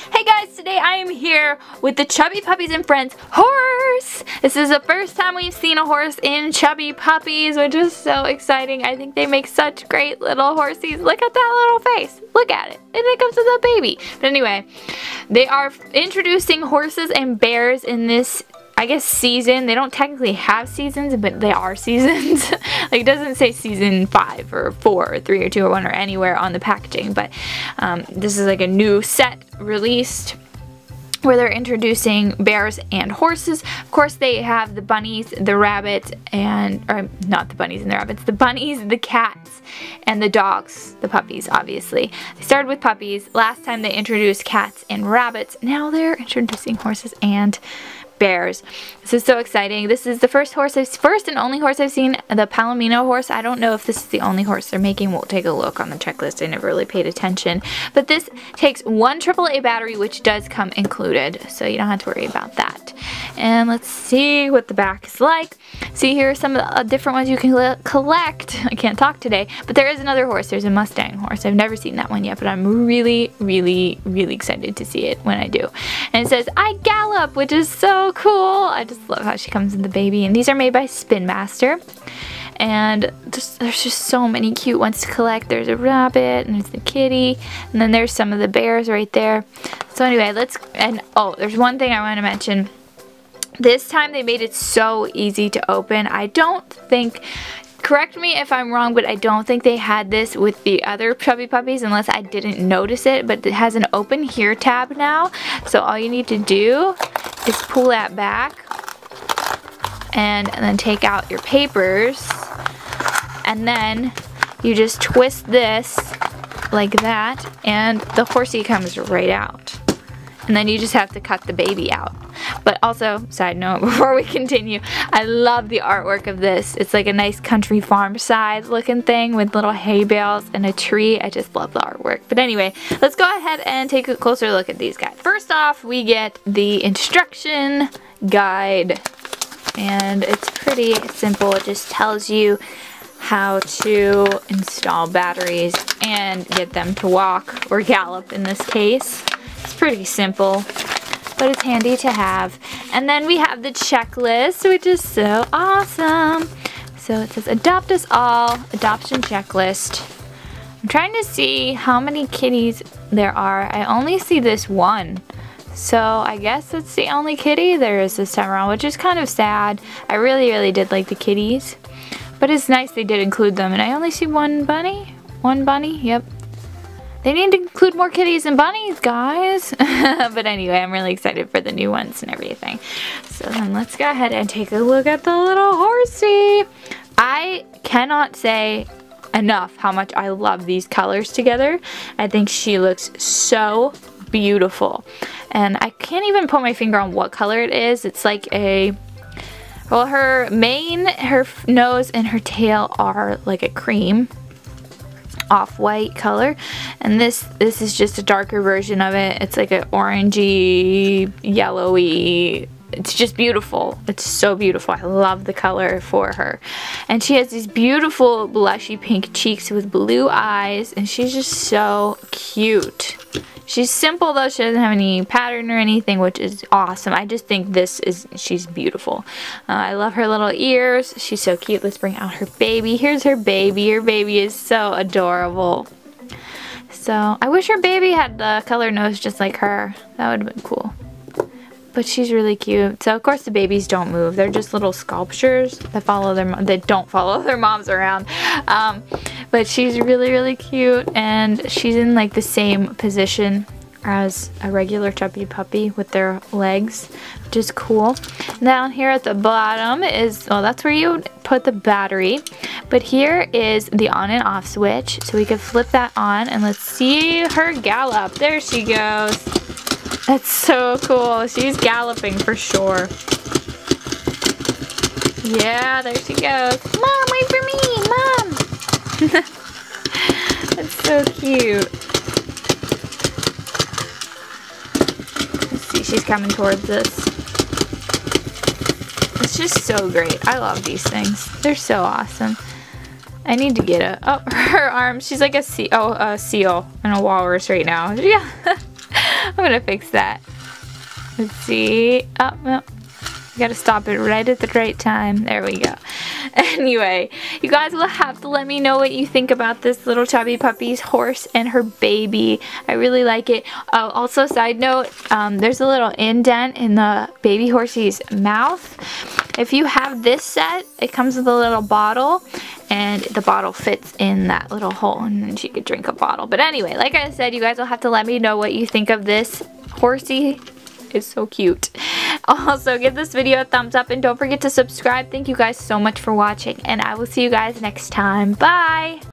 Hey guys, today I am here with the Chubby Puppies and Friends horse. This is the first time we've seen a horse in Chubby Puppies, which is so exciting. I think they make such great little horsies. Look at that little face. Look at it. And it comes with a baby. But anyway, they are introducing horses and bears in this, I guess, season. They don't technically have seasons, but they are seasons. Like, it doesn't say season 5 or 4 or 3 or 2 or 1 or anywhere on the packaging, but this is like a new set released where they're introducing bears and horses. Of course, they have the bunnies, the rabbits, or not the bunnies and the rabbits, the bunnies, the cats, and the dogs, the puppies, obviously. They started with puppies. Last time they introduced cats and rabbits. Now they're introducing horses and bears. This is so exciting. This is the first and only horse I've seen, the Palomino horse. I don't know if this is the only horse they're making. We'll take a look on the checklist. I never really paid attention. But this takes one AAA battery, which does come included, so you don't have to worry about that. And let's see what the back is like. See, here are some of the different ones you can collect. I can't talk today, but there is another horse. There's a Mustang horse. I've never seen that one yet, but I'm really, really, really excited to see it when I do. And it says, "I gallop," which is so cool. I just love how she comes in the baby. And these are made by Spin Master. And there's just so many cute ones to collect. There's a rabbit, and there's the kitty, and then there's some of the bears right there. So anyway, there's one thing I want to mention. This time they made it so easy to open. I don't think, correct me if I'm wrong, but I don't think they had this with the other Chubby Puppies unless I didn't notice it, but it has an open here tab now. So all you need to do is pull that back and then take out your papers, and then you just twist this like that and the horsey comes right out. And then you just have to cut the baby out. But also, side note, before we continue, I love the artwork of this. It's like a nice country farm side looking thing with little hay bales and a tree. I just love the artwork. But anyway, let's go ahead and take a closer look at these guys. First off, we get the instruction guide. And it's pretty simple. It just tells you how to install batteries and get them to walk or gallop in this case. It's pretty simple, but it's handy to have. And then we have the checklist, which is so awesome. So it says adopt us all, adoption checklist. I'm trying to see how many kitties there are. I only see this one. So I guess it's the only kitty there is this time around, which is kind of sad. I really, really did like the kitties. But it's nice they did include them. And I only see one bunny. One bunny, yep. They need to include more kitties and bunnies, guys. But anyway, I'm really excited for the new ones and everything. So then let's go ahead and take a look at the little horsey. I cannot say enough how much I love these colors together. I think she looks so beautiful. And I can't even put my finger on what color it is. It's like well, her mane, her nose, and her tail are like a cream. Off-white color, and this is just a darker version of it. It's like an orangey, yellowy. It's just beautiful. It's so beautiful. I love the color for her. And she has these beautiful blushy pink cheeks with blue eyes, and she's just so cute. She's simple though. She doesn't have any pattern or anything, which is awesome. I just think she's beautiful. I love her little ears. She's so cute. Let's bring out her baby. Here's her baby. Her baby is so adorable. So I wish her baby had the color nose just like her. That would have been cool. But she's really cute. So of course the babies don't move. They're just little sculptures that don't follow their moms around. But she's really, really cute, and she's in like the same position as a regular Chubby Puppy with their legs, which is cool. Down here at the bottom is, well, that's where you put the battery. But here is the on and off switch, so we can flip that on, and let's see her gallop. There she goes. That's so cool. She's galloping for sure. Yeah, there she goes. Mom, wait for me, Mom. That's so cute. Let's see, she's coming towards us. It's just so great. I love these things. They're so awesome. I need to get her arms. She's like a seal and a walrus right now. Yeah. I'm gonna fix that. Let's see. Oh, no. You gotta stop it right at the right time. There we go. Anyway, you guys will have to let me know what you think about this little Chubby Puppy's horse and her baby. I really like it. Also, side note, there's a little indent in the baby horsey's mouth. If you have this set, it comes with a little bottle, and the bottle fits in that little hole, and then she could drink a bottle. But anyway, like I said, you guys will have to let me know what you think of this horsey. It's so cute. Also, give this video a thumbs up and don't forget to subscribe. Thank you guys so much for watching, and I will see you guys next time. Bye!